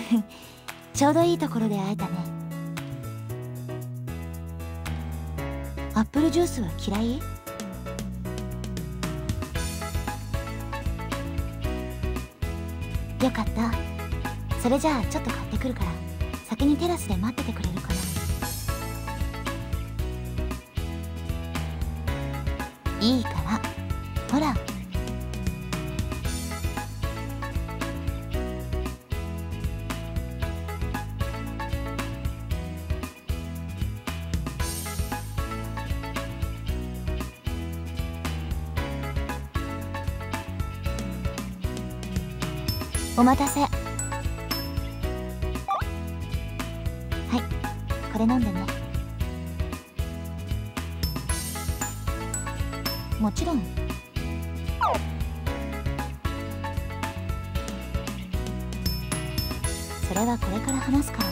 ちょうどいいところで会えたね。アップルジュースは嫌い？よかった。それじゃあちょっと買ってくるから、先にテラスで待っててくれるかな。いいから、ほら。お待たせ。はい、これ飲んでね。もちろん。それはこれから話すから。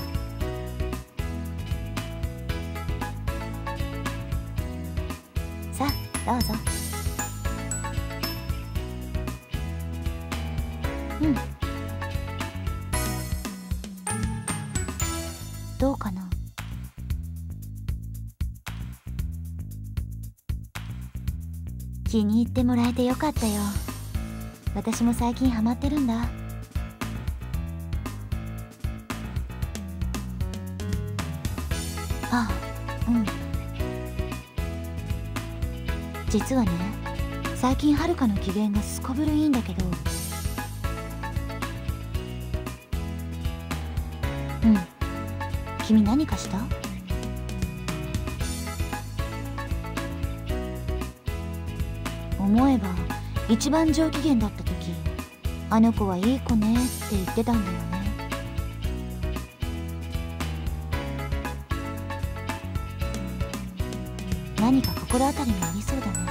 さあどうぞ。うん、どうかな。気に入ってもらえてよかったよ。私も最近ハマってるんだ。ああ、うん。実はね、最近はるかの機嫌がすこぶるいいんだけど。うん。君何かした？思えば一番上機嫌だった時、あの子はいい子ねって言ってたんだよね。何か心当たりがありそうだね。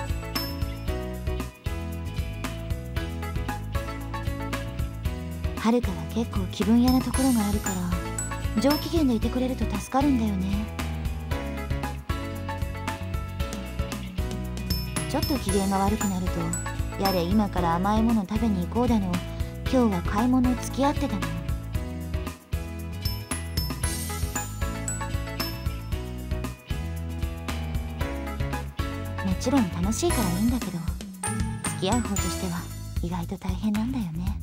はるかは結構気分屋なところがあるから、上機嫌でいてくれると助かるんだよね。ちょっと機嫌が悪くなると、やれ今から甘いもの食べに行こうだの、今日は買い物付き合ってたの。もちろん楽しいからいいんだけど、付き合う方としては意外と大変なんだよね。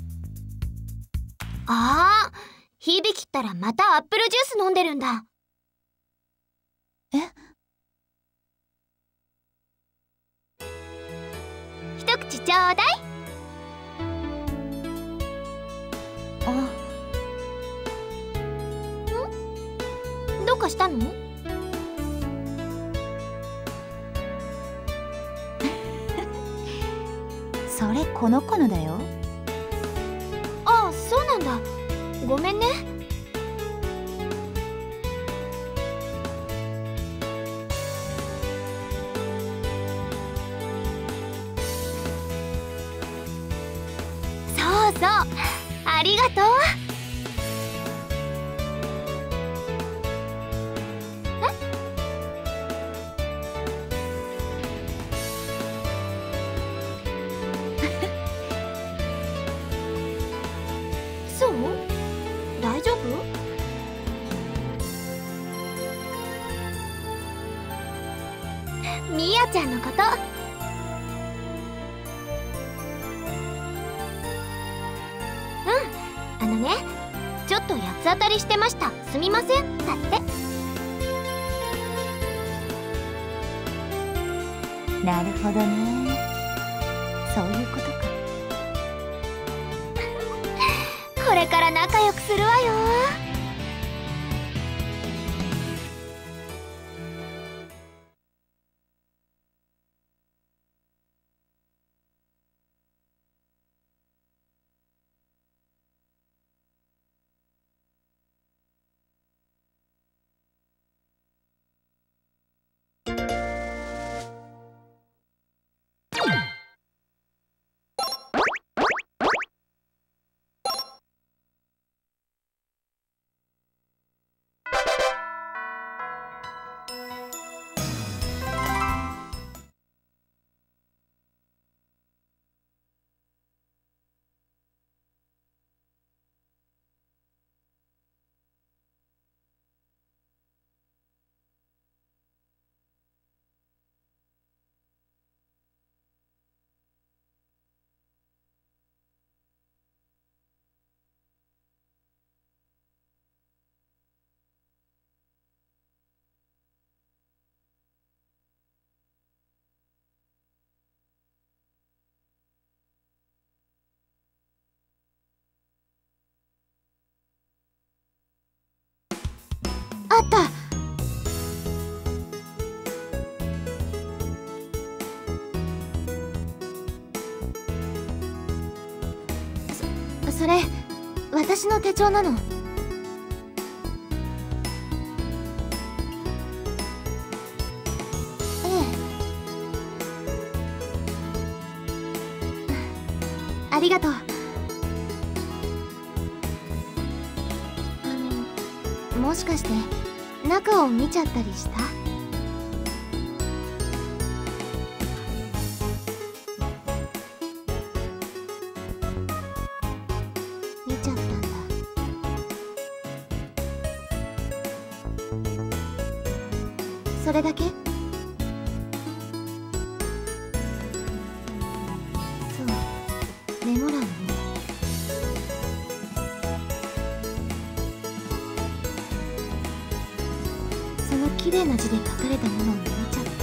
ああ、響ったらまたアップルジュース飲んでるんだ。 え？ 一口ちょうだい。 あ。 どうかしたの？ それこの子のだよ。 ああ、そうなんだ。ごめんね。そうそう、ありがとう。そう？大丈夫？みやちゃんのこと。あのね、ちょっと八つ当たりしてました。すみません。だって。 なるほどね。そういうことか。 これから仲良くするわよ。 った。それ私の手帳なの。ええ。ありがとう。もしかして中を見ちゃったりした？見ちゃったんだ。それだけ？そう、メモ欄に。その綺麗な字で書かれたものを見ちゃったんだ。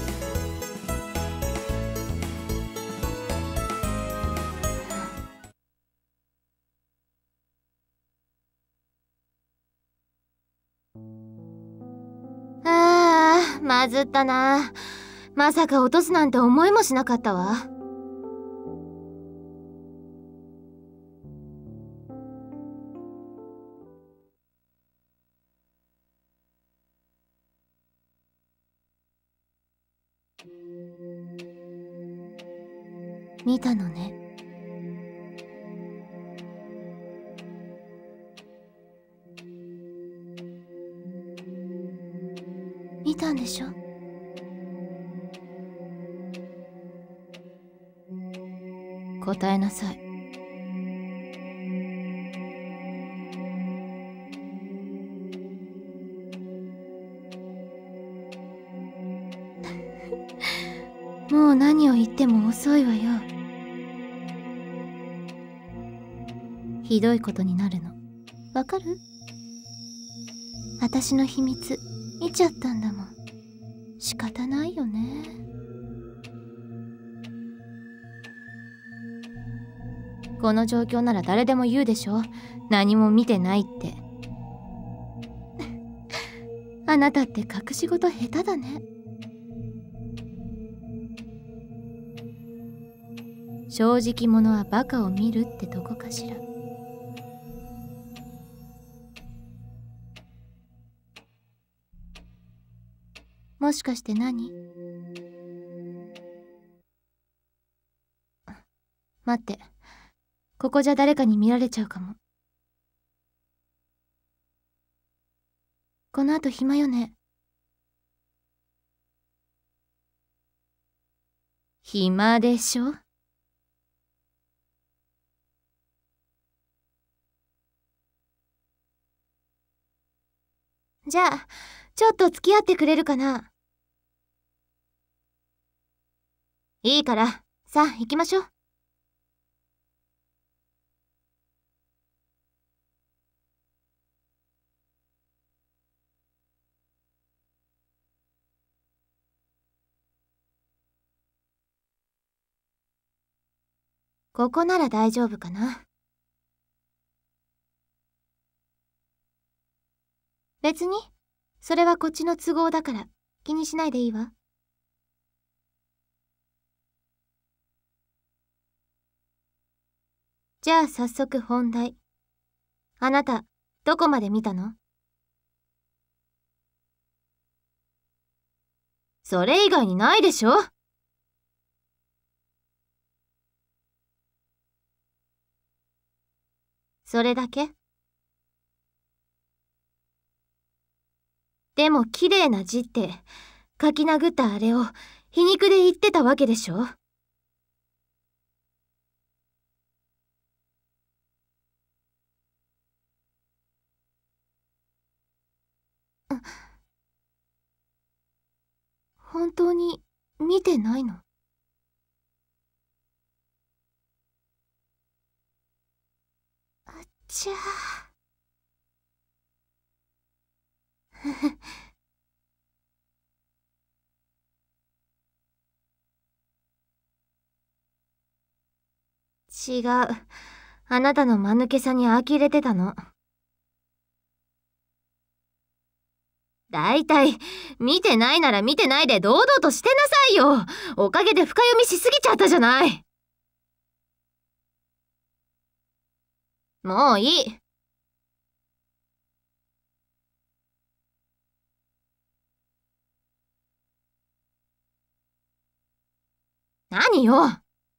まずったな。まさか落とすなんて思いもしなかったわ。見たのね。見たんでしょ？答えなさい。もう何を言っても遅いわよ。ひどいことになるの。わかる？私の秘密見ちゃったんだもん。仕方ないよね。この状況なら誰でも言うでしょ。何も見てないって。あなたって隠し事下手だね。正直者はバカを見るってとこかしら。もしかして何？待って、ここじゃ誰かに見られちゃうかも。この後暇よね。暇でしょ？じゃあちょっと付き合ってくれるかな？いいから、さあ行きましょう。ここなら大丈夫かな。別に、それはこっちの都合だから気にしないでいいわ。じゃあ早速本題。あなた、どこまで見たの？それ以外にないでしょ？それだけ？でも綺麗な字って書き殴ったあれを皮肉で言ってたわけでしょ？本当に見てないの？あっちゃー。違う。あなたの間抜けさに呆れてたの。 だいたい見てないなら見てないで堂々としてなさいよ。おかげで深読みしすぎちゃったじゃない。もういい。何よ。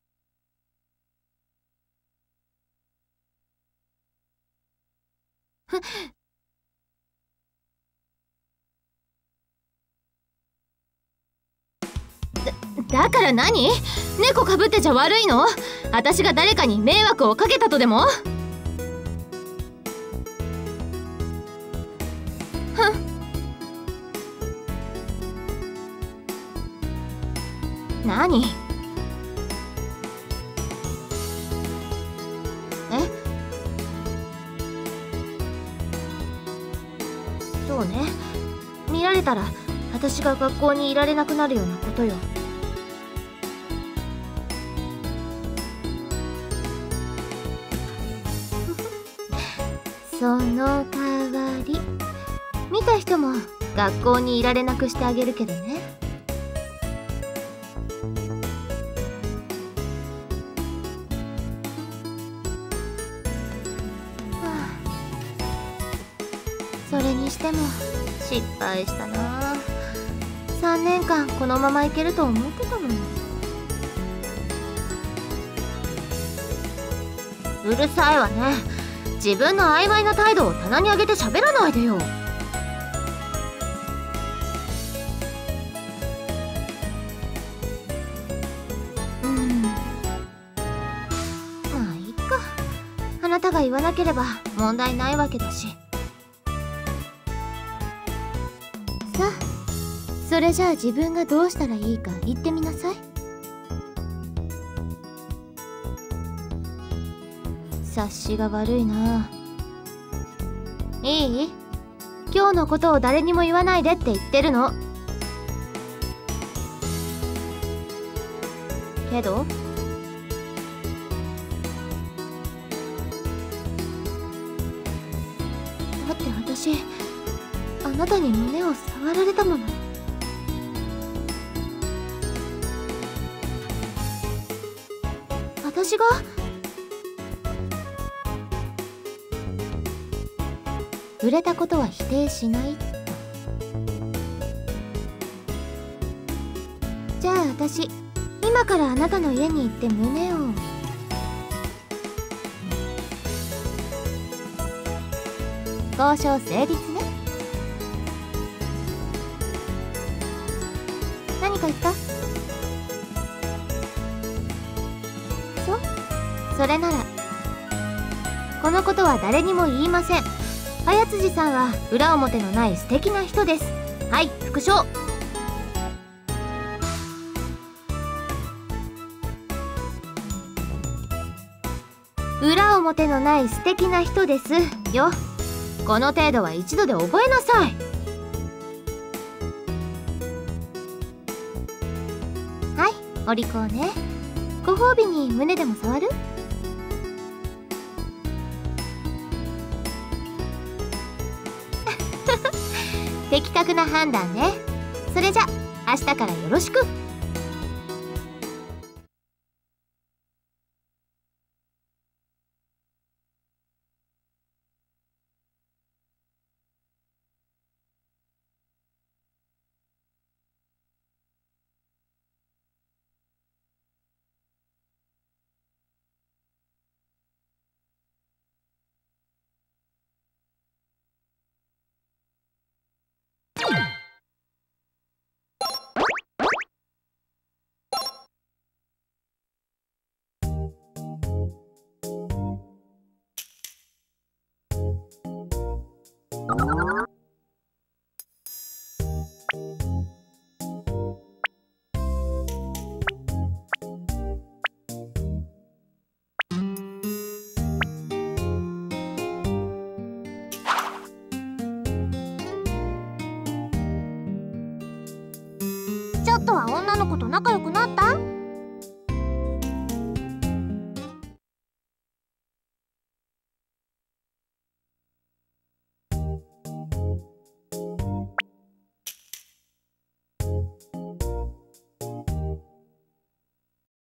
だから何？猫かぶってちゃ悪いの？私が誰かに迷惑をかけたとでも？何？そうね。見られたら私が学校にいられなくなるようなことよ。その代わり見た人も学校にいられなくしてあげるけどね。それにしても失敗したな。3年間このままいけると思ってたのに。うるさいわね。自分の曖昧な態度を棚に上げて喋らないでよ。まあいっか。あなたが言わなければ問題ないわけだし。さあ、それじゃあ自分がどうしたらいいか言ってみなさい。察しが悪いな。いい？今日のことを誰にも言わないでって言ってるの。けど？だって私、あなたに胸を触られたもの。私が？触れたことは否定しないと。じゃあ私、今からあなたの家に行って胸を。交渉成立ね。何か言った？それならこのことは誰にも言いません。綾辻さんは裏表のない素敵な人です。はい、副将。裏表のない素敵な人ですよ。この程度は一度で覚えなさい。はい、お利口ね。ご褒美に胸でも触る？的確な判断ね。それじゃ明日からよろしく。ちょっとは女の子と仲良くな